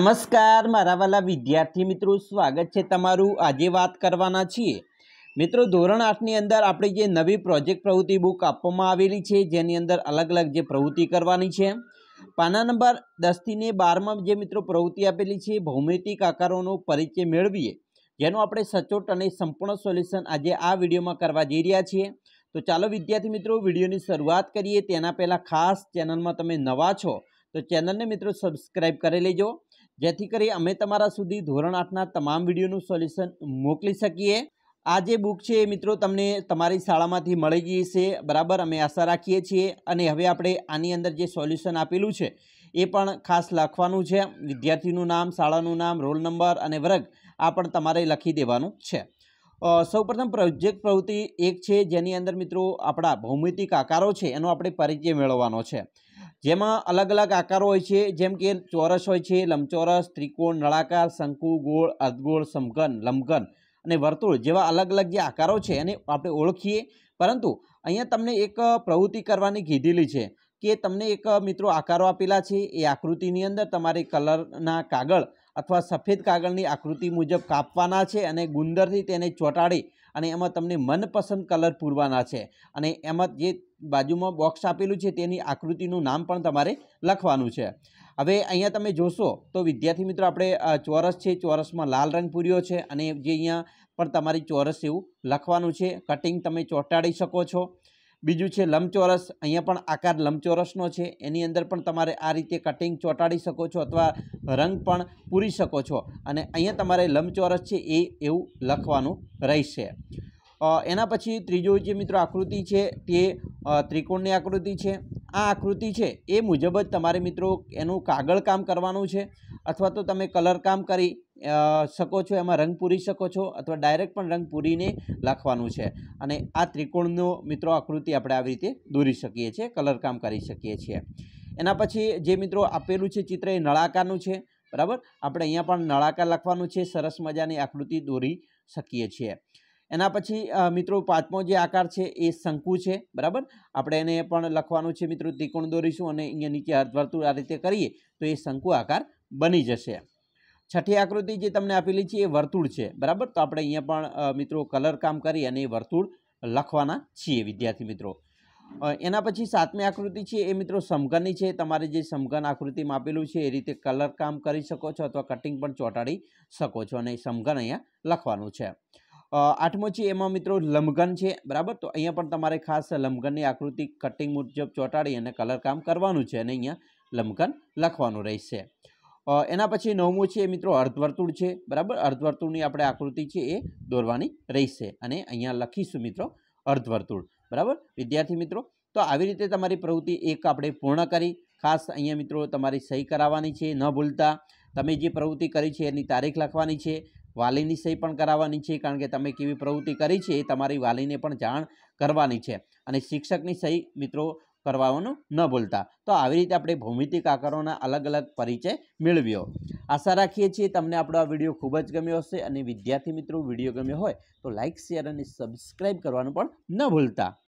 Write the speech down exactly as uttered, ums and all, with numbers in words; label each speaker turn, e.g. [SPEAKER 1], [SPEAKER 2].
[SPEAKER 1] નમસ્કાર મારા વાલા વિદ્યાર્થી મિત્રો, સ્વાગત છે તમારું। આજે વાત કરવાના છીએ મિત્રો ધોરણ આઠ ની અંદર આપણી જે નવી પ્રોજેક્ટ પ્રવૃત્તિ બુક આપવામાં આવેલી છે, જેની અંદર અલગ અલગ જે પ્રવૃત્તિ કરવાની છે। પાના નંબર દસ થી ને બાર માં જે મિત્રો પ્રવૃત્તિ આપેલી છે, ભૌમિતિક આકારોનો પરિચય મેળવીએ, જેનું આપણે સચોટ અને સંપૂર્ણ સોલ્યુશન આજે આ વિડીયોમાં કરવા જઈ રહ્યા છીએ। તો ચાલો વિદ્યાર્થી મિત્રો વિડીયોની શરૂઆત કરીએ। તેના પહેલાં ખાસ ચેનલમાં તમે નવા છો તો ચેનલને મિત્રો સબસ્ક્રાઈબ કરી લેજો, જેથી કરી અમે તમારા સુધી ધોરણ આઠના તમામ વિડીયોનું સોલ્યુશન મોકલી શકીએ। આ જે બુક છે એ મિત્રો તમને તમારી શાળામાંથી મળી ગઈ છે, બરાબર, અમે આશા રાખીએ છીએ। અને હવે આપણે આની અંદર જે સોલ્યુશન આપેલું છે એ પણ ખાસ લખવાનું છે। વિદ્યાર્થીનું નામ, શાળાનું નામ, રોલ નંબર અને વર્ગ આ પણ તમારે લખી દેવાનું છે। સૌપ્રથમ પ્રોજેક્ટ પ્રવૃત્તિ એક છે, જેની અંદર મિત્રો આપણા ભૌમિતિક આકારો છે એનો આપણે પરિચય મેળવવાનો છે, જેમાં અલગ અલગ આકારો હોય છે, જેમ કે ચોરસ હોય છે, લંબચોરસ, ત્રિકોણ, નળાકાર, શંકુ, ગોળ, અર્ધગોળ, સમઘન, લંબઘન અને વર્તુળ જેવા અલગ અલગ જે આકારો છે એને આપણે ઓળખીએ। પરંતુ અહીંયા તમને એક પ્રવૃત્તિ કરવાની કીધેલી છે કે તમને એક મિત્રો આકારો આપેલા છે, એ આકૃતિની અંદર તમારે કલરના કાગળ અથવા સફેદ કાગળની આકૃતિ મુજબ કાપવાના છે અને ગુંદરથી તેને ચોંટાડી અને એમાં તમને મનપસંદ કલર પૂરવાના છે। અને એમાં જે બાજુમાં બોક્સ આપેલું છે તેની આકૃતિનું નામ પણ તમારે લખવાનું છે। હવે અહીંયા તમે જોશો તો વિદ્યાર્થી મિત્રો આપણે ચોરસ છે, ચોરસમાં લાલ રંગ પૂર્યો છે અને જે અહીંયા પણ તમારી ચોરસ એવું લખવાનું છે, કટિંગ તમે ચોંટાડી શકો છો। બીજું છે લંબચોરસ, અહીંયા પણ આકાર લંબચોરસનો છે, એની અંદર પણ તમારે આ રીતે કટિંગ ચોંટાડી શકો છો અથવા રંગ પણ પૂરી શકો છો। અને અહીંયા તમારે લંબચોરસ છે એ એવું લખવાનું રહેશે। એના પછી ત્રીજો જે મિત્રો આકૃતિ છે તે ત્રિકોણની આકૃતિ છે। આ આકૃતિ છે એ મુજબ જ તમારે મિત્રો એનું કાગળ કામ કરવાનું છે, અથવા તો તમે કલર કામ કરી શકો છો, એમાં રંગ પૂરી શકો છો, અથવા ડાયરેક્ટ પણ રંગ પૂરીને લખવાનું છે। અને આ ત્રિકોણનો મિત્રો આકૃતિ આપણે આવી રીતે દોરી શકીએ છીએ, કલર કામ કરી શકીએ છીએ। એના પછી જે મિત્રો આપેલું છે ચિત્ર એ નળાકારનું છે, બરાબર, આપણે અહીંયા પણ નળાકાર લખવાનું છે, સરસ મજાની આકૃતિ દોરી શકીએ છીએ। એના પછી મિત્રો પાંચમો જે આકાર છે એ શંકુ છે, બરાબર, આપણે એને પણ લખવાનું છે મિત્રો, ત્રિકોણ દોરીશું અને અહીંયા નીચે અર્ધવર્તુળ આ રીતે કરીએ તો એ શંકુ આકાર બની જશે। છઠ્ઠી આકૃતિ જે તમને આપેલી છે એ વર્તુળ છે, બરાબર, તો આપણે અહીંયા પણ મિત્રો કલર કામ કરી અને એ વર્તુળ લખવાના છીએ વિદ્યાર્થી મિત્રો। એના પછી સાતમી આકૃતિ છે એ મિત્રો સમઘનની છે, તમારે જે સમઘન આકૃતિમાં આપેલું છે એ રીતે કલર કામ કરી શકો છો અથવા કટિંગ પણ ચોંટાડી શકો છો અને સમઘન અહીંયા લખવાનું છે। આઠમો છે એમાં મિત્રો લંબઘન છે, બરાબર, તો અહીંયા પણ તમારે ખાસ લંબઘનની આકૃતિ કટિંગ મુજબ ચોંટાડી અને કલર કામ કરવાનું છે અને અહીંયા લંબઘન લખવાનું રહેશે। એના પછી નવમું છે મિત્રો અર્ધવર્તુળ છે, બરાબર, અર્ધવર્તુળની આપણે આકૃતિ છે એ દોરવાની રહેશે અને અહીંયા લખીશું મિત્રો અર્ધવર્તુળ, બરાબર વિદ્યાર્થી મિત્રો। તો આવી રીતે તમારી પ્રવૃત્તિ એક આપણે પૂર્ણ કરી। ખાસ અહીંયા મિત્રો તમારી સહી કરાવવાની છે, ન ભૂલતા। તમે જે પ્રવૃત્તિ કરી છે એની તારીખ લખવાની છે, વાલીની સહી પણ કરાવવાની છે, કારણ કે તમે કેવી પ્રવૃત્તિ કરી છે એ તમારી વાલીને પણ જાણ કરવાની છે, અને શિક્ષકની સહી મિત્રો કરવાનું ન ભૂલતા। તો આવી રીતે આપણે ભૌમિતિક આકારોના અલગ અલગ પરિચય મેળવ્યો। આશા રાખીએ છીએ તમને આપણો આ વિડીયો ખૂબ જ ગમ્યો હશે, અને વિદ્યાર્થી મિત્રો વિડીયો ગમ્યો હોય તો લાઇક, શેર અને સબસ્ક્રાઈબ કરવાનું પણ ન ભૂલતા।